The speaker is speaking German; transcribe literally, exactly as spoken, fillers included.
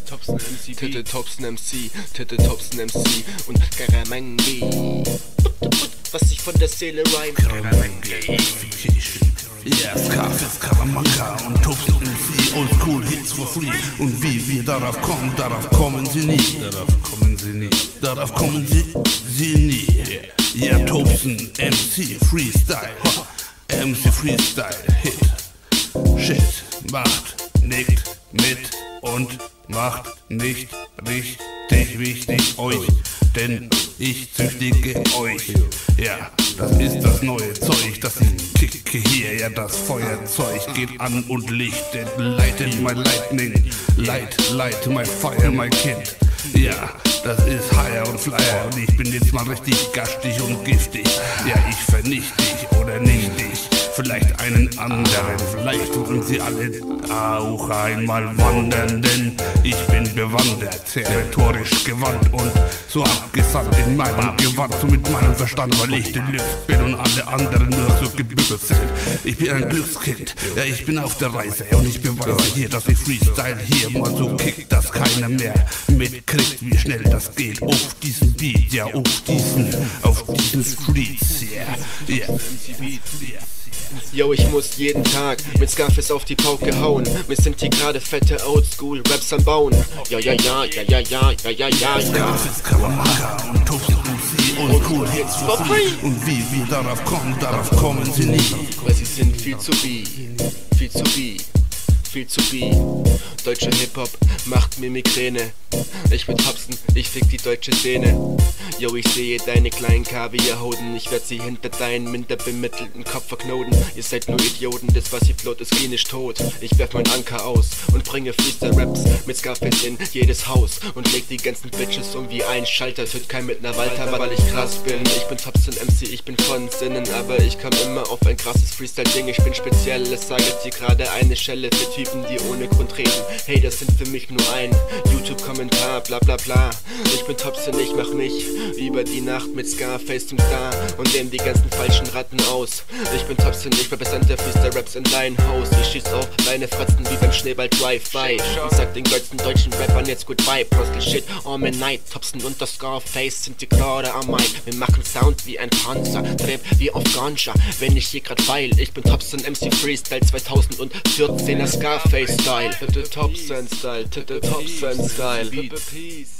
Thompson M C, Titte Thompson M C, Titte Thompson M C und Karamangi. Was sich von der Seele reimt. Karamangi. Ja, Scarface, Karamanga und Thompson M C, oldschool Hits for free. Und wie wir darauf kommen, darauf kommen sie nie. Darauf kommen sie nie. Darauf kommen sie, sie nie. Ja, Thompson M C Freestyle. M C Freestyle Hit. Shit, macht, nickt mit und macht nicht richtig wichtig euch, denn ich züchtige euch. Ja, das ist das neue Zeug, das ich kicke hier. Ja, das Feuerzeug geht an und lichtet, leitet my lightning, light, light my fire, my kind. Ja, das ist Higher und Flyer und ich bin jetzt mal richtig gastig und giftig. Ja, ich vernichte dich oder nicht dich, vielleicht einen anderen. Vielleicht wollen sie alle auch einmal wandern, denn ich bin bewandert, territorisch gewandt und so abgesandt in meinem Gewand, so mit meinem Verstand, weil ich der Lüft bin und alle anderen nur so gebügelt sind. Ich bin ein Glückskind, ja, ich bin auf der Reise und ich beweise hier, dass ich Freestyle hier mal so kickt, dass keiner mehr mitkriegt, wie schnell das geht. Auf diesen Beat, ja, auf diesen, auf diesen Streets, ja, yeah, yeah. Yo, ich muss jeden Tag mit Scarface auf die Pauke hauen. Wir sind hier gerade fette Oldschool-Raps am Bauen. Ja, ja, ja, ja, ja, ja, ja, ja, ja, Scarface, Karamanga und Thompson M C, oldschool Hits for free. Und wie wir darauf kommen, darauf kommen sie nie. Weil sie sind viel zu B, viel zu B, viel zu B. Deutscher Hip-Hop macht mir Migräne. Ich bin Thompson, ich fick die deutsche Szene. Yo, ich sehe deine kleinen Kaviarhoden. Ich werd sie hinter deinen minder bemittelten Kopf verknoten. Ihr seid nur Idioten, das was ihr float ist klinisch tot. Ich werf mein Anker aus und bringe Freestyle-Raps mit Scarface in jedes Haus und leg die ganzen Bitches um wie ein Schalter. Es wird kein mit ner Walter, weil ich krass bin. Ich bin Thompson M C, ich bin von Sinnen, aber ich komm immer auf ein krasses Freestyle-Ding. Ich bin speziell, es sage dir gerade eine Schelle für Typen, die ohne Grund reden. Hey, das sind für mich nur ein YouTube-Kommentar, bla bla bla. Ich bin Thompson, ich mach mich über die Nacht mit Scarface zum Star und nehm die ganzen falschen Ratten aus. Ich bin Thompson, ich repräsente Freestyle-Raps in dein Haus. Ich schieß auf deine Fratzen wie beim Schneeball Drive-By und sag den größten deutschen Rappern jetzt goodbye. Prosky Shit all my night. Thompson und das Scarface sind die gerade am Mic. Wir machen Sound wie ein Panzer, Trip wie auf Ganja, wenn ich hier grad feil. Ich bin Thompson M C Freestyle zweitausendvierzehner Scarface-Style. Titte Thompson-Style, Titte Thompson-Style. Peace.